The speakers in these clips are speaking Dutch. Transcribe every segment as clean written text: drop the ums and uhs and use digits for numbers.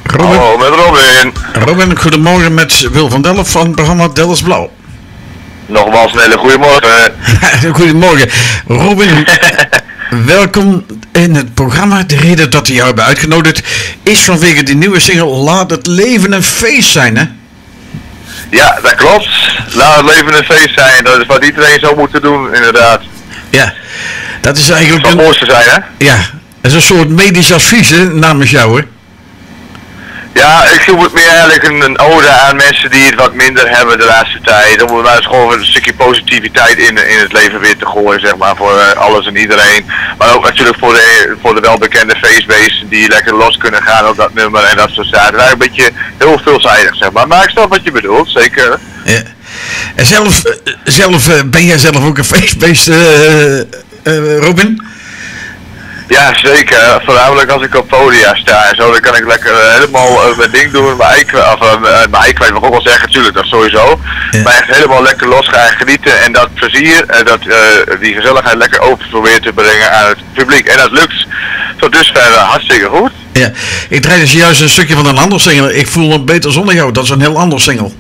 Robin. Hallo, met Robin. Robin, goedemorgen met Wil van Delft van het programma Delfts Blauw. Nogmaals een hele goede morgen. Goedemorgen. Robin, welkom in het programma. De reden dat we jou hebben uitgenodigd is vanwege die nieuwe single Laat het leven een feest zijn, hè? Ja, dat klopt. Laat het leven een feest zijn. Dat is wat iedereen zou moeten doen, inderdaad. Ja, dat is eigenlijk Het zou mooi zijn, hè? Ja, dat is een soort medisch advies, hè, namens jou, hè? Ja, ik voel het meer eigenlijk een ode aan mensen die het wat minder hebben de laatste tijd. Om maar eens gewoon een stukje positiviteit in het leven weer te gooien, zeg maar, voor alles en iedereen. Maar ook natuurlijk voor de welbekende feestbeesten die lekker los kunnen gaan op dat nummer en dat soort zaken. Eigenlijk een beetje heel veelzijdig, zeg maar. Maar ik snap wat je bedoelt, zeker. Ja. En ben jij zelf ook een feestbeest, Robin? Ja, zeker. Voornamelijk als ik op podia sta en zo, dan kan ik lekker helemaal mijn ding doen. Mijn ei kwijt, mag ik ook wel zeggen, natuurlijk, dat sowieso. Ja. Maar echt helemaal lekker los gaan genieten en dat plezier en die gezelligheid lekker over proberen te brengen aan het publiek. En dat lukt tot dusver hartstikke goed. Ja, ik draai dus juist een stukje van een ander single. Ik voel me beter zonder jou, dat is een heel ander single.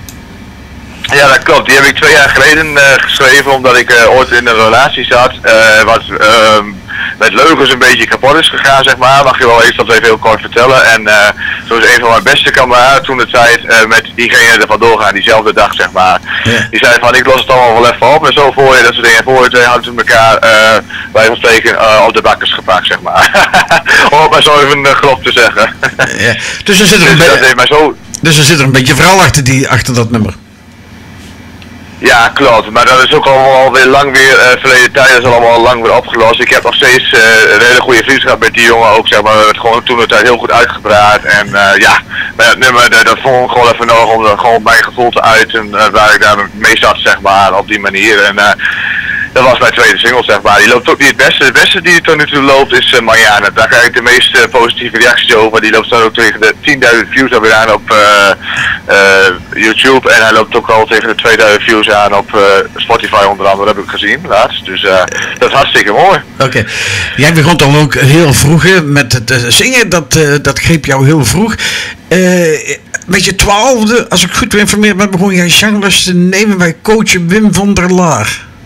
Ja, dat klopt. Die heb ik 2 jaar geleden geschreven omdat ik ooit in een relatie zat. Wat met leugens een beetje kapot is gegaan, zeg maar. Mag je wel even heel kort vertellen. En zo is een van mijn beste kameraden toen de tijd met diegene er vandoor gaan, diezelfde dag, zeg maar. Ja. Die zei van, ik los het allemaal wel even op en zo voor je, dat soort dingen. Voor je 2 hadden ze elkaar bij van spreken op de bakkers gepakt, zeg maar. Om het maar zo even grof te zeggen. Ja. Dus er zit er een beetje verhaal achter dat nummer. Ja, klopt. Maar dat is ook allemaal weer lang weer verleden tijd, is allemaal lang weer opgelost. Ik heb nog steeds een hele goede vriendschap met die jongen ook, zeg maar. We hebben het gewoon toen de tijd heel goed uitgepraat. En ja, maar dat nummer, dat vond ik gewoon even nodig om gewoon mijn gevoel te uiten waar ik daar mee zat, zeg maar, op die manier. En dat was mijn tweede single, zeg maar. Die loopt ook niet het beste. De beste die tot nu toe loopt is Mariana. Daar krijg ik de meeste positieve reacties over. Die loopt dan ook tegen de 10.000 views alweer aan op YouTube. En hij loopt ook al tegen de 2.000 views aan op Spotify onder andere, heb ik gezien laatst. Dus dat is hartstikke mooi. Oké. Jij begon dan ook heel vroeg met het zingen. Dat greep jou heel vroeg. Met je 12e, als ik goed geïnformeerd ben, begon jij zangles te nemen bij coach Wim van der Laar.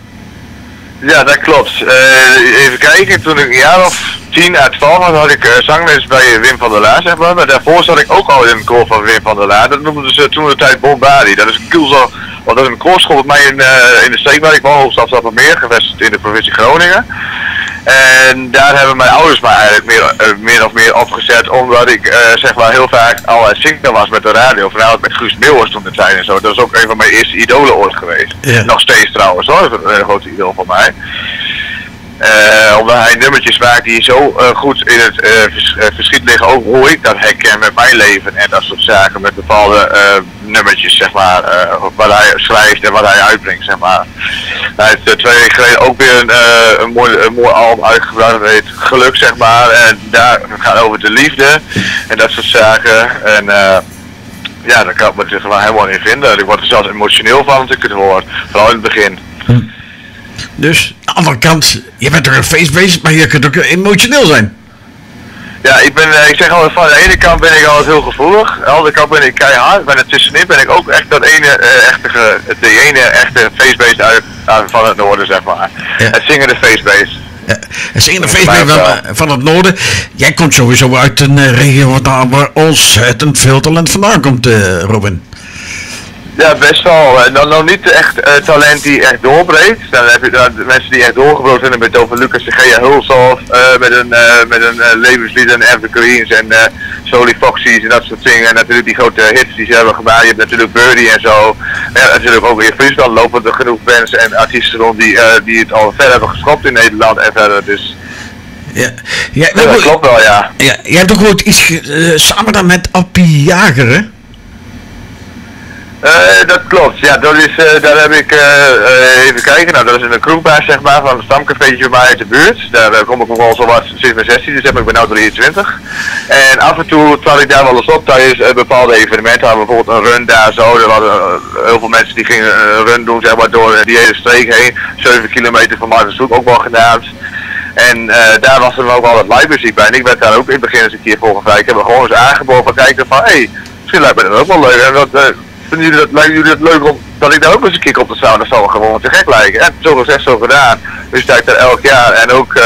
Ja, dat klopt. Even kijken, toen ik een jaar of 10 à 12 had ik zangles bij Wim van der Laar, zeg maar. Maar daarvoor zat ik ook al in een koor van Wim van der Laar. Dat noemden ze toen de tijd Bombardie. Dat is een koor, want dat is een koorschool bij mij in de streek waar ik woon, Hoogstad-Sappemeer, gevestigd in de provincie Groningen. En daar hebben mijn ouders mij eigenlijk meer of meer opgezet, omdat ik zeg maar heel vaak al aan het zingen was met de radio, vooral met Guus Meeuwers toen de tijd en zo. Dat is ook een van mijn eerste idolen ooit geweest. Ja. Nog steeds trouwens hoor, dat is een hele grote idool van mij. Omdat hij nummertjes maakt die zo goed in het verschiet liggen, ook hoe ik dat herken met mijn leven en dat soort zaken, met bepaalde nummertjes, zeg maar, wat hij schrijft en wat hij uitbrengt, zeg maar. Hij heeft 2 weken geleden ook weer een mooi album uitgebracht, dat heet Geluk, zeg maar, en daar gaat over de liefde en dat soort zaken. En ja, daar kan ik me gewoon helemaal in vinden. Ik word er zelfs emotioneel van als ik het hoor, vooral in het begin. Dus, aan de andere kant, je bent toch een feestbeest, maar je kunt ook emotioneel zijn. Ja, ik zeg altijd van de ene kant ben ik altijd heel gevoelig, aan de andere kant ben ik keihard, maar tussenin ben ik ook echt de ene echte feestbeest van het noorden, zeg maar. Ja. Het zingende feestbeest. Ja, het zingende feestbeest van het noorden. Jij komt sowieso uit een regio waar ontzettend veel talent vandaan komt, Robin. Ja, best wel. En dan nog niet echt talent die echt doorbreekt. Dan heb je dan mensen die echt doorgebroken zijn, met over Lucas de Gea Hulshoff, met een levenslied en Evergreens en Soli Foxy's en dat soort dingen. En natuurlijk die grote hits die ze hebben gemaakt. Je hebt natuurlijk Birdie en zo. Ja, natuurlijk ook in Friesland lopen er genoeg bands en artiesten rond die het al ver hebben geschopt in Nederland en verder. Dus ja, dat klopt wel, ja. Ja, jij hebt ook ooit iets samen dan met Appie Jager, hè? Dat klopt, ja, daar heb ik, even kijken, nou dat is een kroegbaas, zeg maar, van een stamcafeetje bij mij uit de buurt. Daar kom ik nog wel zo wat sinds mijn 16, dus heb ik ben nu 23. En af en toe trad ik daar wel eens op tijdens bepaalde evenementen, hadden we bijvoorbeeld een run daar zo, er hadden heel veel mensen die gingen een run doen, zeg maar, door die hele streek heen, 7 kilometer van Maartenshoek ook wel gedaan. En daar was er ook altijd live muziek bij. En ik werd daar ook in het begin eens een keer voor gevraagd. Ik heb er gewoon eens aangeboden van kijken van, misschien lijkt me dat ook wel leuk. En lijken jullie het leuk om dat ik daar ook eens een keer op de sound? Dat zal gewoon te gek lijken. En zo gezegd, zo gedaan. Dus sta ik daar elk jaar. En ook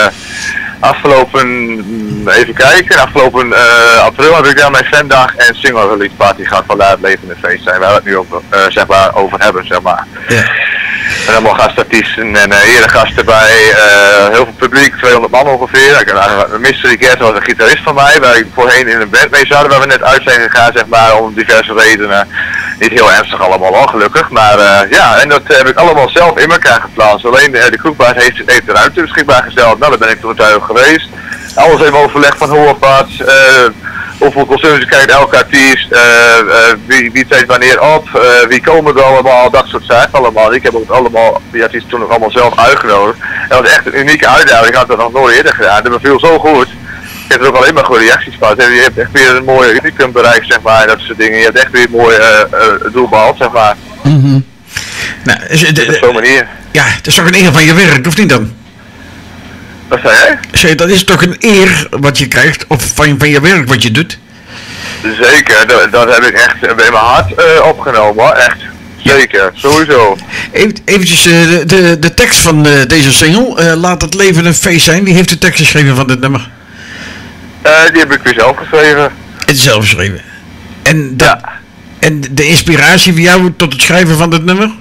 afgelopen april heb ik daar mijn fandag en single release party gehad van Laat het Levende Feest zijn. Waar we het nu ook zeg maar over hebben, zeg maar. Ja. En allemaal gastartiesten en eregasten bij, heel veel publiek, 200 man ongeveer. Ik had Mystery Cat was een gitarist van mij, waar ik voorheen in een band mee zouden, waar we net uit zijn gegaan, zeg maar, om diverse redenen. Niet heel ernstig allemaal, ongelukkig, maar ja, en dat heb ik allemaal zelf in elkaar geplaatst. Alleen de kroegbaas heeft de ruimte beschikbaar gesteld, nou daar ben ik toen tuin geweest. Alles even overlegd van hoe of wat, hoeveel concerts je kijkt, elke artiest, wie treedt wanneer op, wie komen er allemaal, dat soort zaken allemaal. Ik heb ook allemaal, die artiesten toen nog allemaal zelf uitgenodigd. En dat was echt een unieke uitdaging, ik had dat nog nooit eerder gedaan, dat beviel zo goed. Je hebt er ook alleen maar goede reacties gehad. Je hebt echt weer een mooie unicum bereikt, zeg maar, dat soort dingen. Je hebt echt weer een mooi doel behaald, zeg maar. Mm-hmm. Nou, op zo'n manier. Ja, het is toch een eer van je werk, of niet dan? Wat zei jij? Zeg, dat is toch een eer wat je krijgt, of van je werk wat je doet? Zeker, dat heb ik echt bij mijn hart opgenomen, hoor. Echt. Zeker, sowieso. Eventjes de tekst van deze single, Laat het leven een feest zijn. Wie heeft de tekst geschreven van dit nummer? Die heb ik weer zelf geschreven. Het is zelf geschreven. En en de inspiratie voor jou tot het schrijven van dit nummer?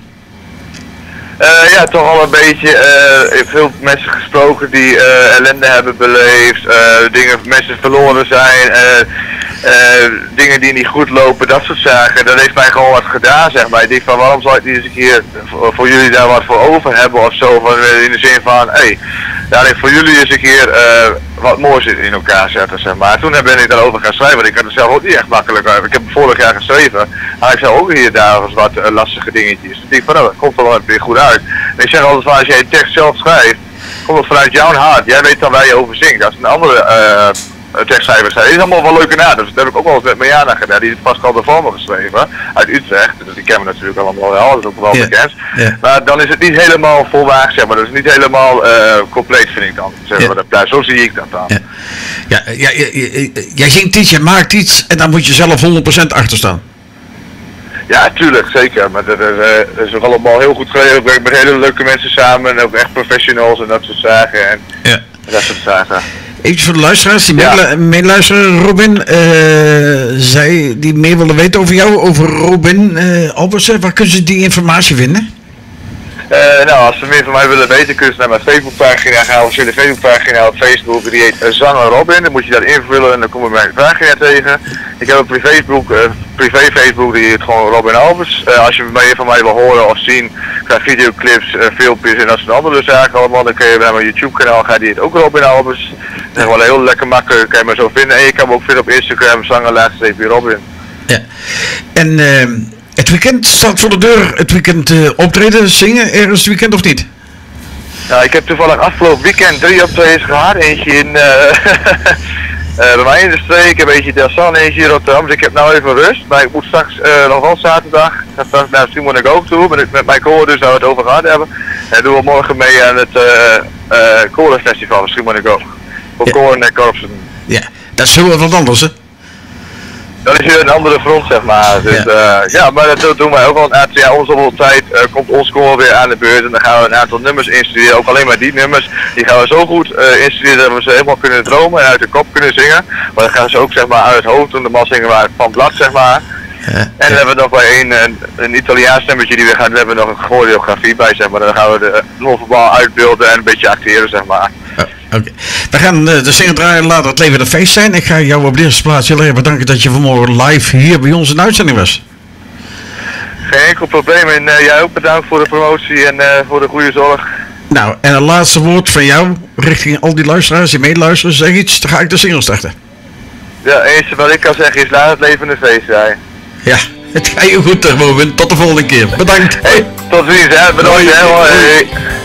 Ja, toch al een beetje, veel mensen gesproken die ellende hebben beleefd, mensen verloren zijn, dingen die niet goed lopen, dat soort zaken. Dat heeft mij gewoon wat gedaan, zeg maar. Ik denk van, waarom zou ik niet eens een keer voor jullie daar wat voor over hebben of zo, van, in de zin van, daar ik voor jullie eens een keer wat moois in elkaar zetten, zeg maar. Toen ben ik daarover gaan schrijven, want ik had het zelf ook niet echt makkelijk uit. Ik heb vorig jaar geschreven, maar ik zou ook hier daar eens wat lastige dingetjes. Ik denk van, nou, dat komt wel weer goed uit. En ik zeg altijd van, als jij een tekst zelf schrijft, komt het vanuit jouw hart. Jij weet dan waar je over zingt. Als een andere tekstschrijver zei, is allemaal wel leuke naam. Dus dat heb ik ook wel eens met Mariana gedaan. Die heeft Pascal de Vormer geschreven, uit Utrecht. Dus die kennen we natuurlijk allemaal wel, dat is ook wel bekend. Yeah. Maar dan is het niet helemaal volwaardig, zeg maar. Dat is niet helemaal compleet, vind ik dan. Zeg maar. Zo zie ik dat dan. Jij zingt iets, je maakt iets en dan moet je zelf 100% achter staan. Ja, tuurlijk, zeker. Maar dat is ook allemaal heel goed geregeld. Ik werk met hele leuke mensen samen en ook echt professionals en dat soort zaken. En dat soort zaken. Even voor de luisteraars die meeluisteren, Robin, zij die meer willen weten over jou, over Robin Albertsen, waar kunnen ze die informatie vinden? Nou, als ze meer van mij willen weten, kunnen ze naar mijn Facebookpagina gaan, of jullie Facebookpagina op Facebook, die heet Zanger Robin. Dan moet je dat invullen en dan kom je mijn pagina tegen. Ik heb een privé Facebook, die heet gewoon Robin Alberts. Als je meer van mij wil horen of zien, qua videoclips, filmpjes en dat soort andere zaken allemaal, dan kun je naar mijn YouTube kanaal gaan, die heet ook Robin Alberts. Dat is wel heel lekker makkelijk, kan je me zo vinden. En je kan me ook vinden op Instagram, Zanger_Robin. Ja, en het weekend staat voor de deur, het weekend optreden, zingen, ergens het weekend of niet? Ja, ik heb toevallig afgelopen weekend 3 optredens gehad. Eentje in, bij mij in de streek, een beetje Delsan, eentje in Rotterdam. Dus ik heb nou even rust, maar ik moet straks nog wel zaterdag. Ik ga straks naar Simon en Go toe, met mijn koor dus, waar we het over gehad hebben. En doen we morgen mee aan het korenfestival van Simon en Go. Voor koren en korpsen. Ja, dat is heel wat anders, hè? Dat is weer een andere front, zeg maar. Dus, maar dat doen wij ook al een aantal jaar. Om zoveel tijd komt ons koor weer aan de beurt en dan gaan we een aantal nummers instuderen. Ook alleen maar die nummers, die gaan we zo goed instuderen dat we ze helemaal kunnen dromen en uit de kop kunnen zingen. Maar dan gaan ze ook, zeg maar, uit het hoofd doen. De man zingen we van blad, zeg maar. En dan hebben we nog bij een Italiaans nummertje die we gaan. Dan hebben we nog een choreografie bij, zeg maar. Dan gaan we de non-verbaal uitbeelden en een beetje acteren, zeg maar. Oké. We gaan de single draaien, Laat het leven een feest zijn. Ik ga jou op de eerste plaats heel erg bedanken dat je vanmorgen live hier bij ons in de uitzending was. Geen enkel probleem en jij ook bedankt voor de promotie en voor de goede zorg. Nou, en een laatste woord van jou richting al die luisteraars die meeluisteren. Zeg iets, dan ga ik de single starten. Ja, het eerste wat ik kan zeggen is laat het leven een feest zijn. Ja, het gaat je goed, Robin. Tot de volgende keer. Bedankt. Hey, tot ziens, hè. Bedankt, hè. Hoi.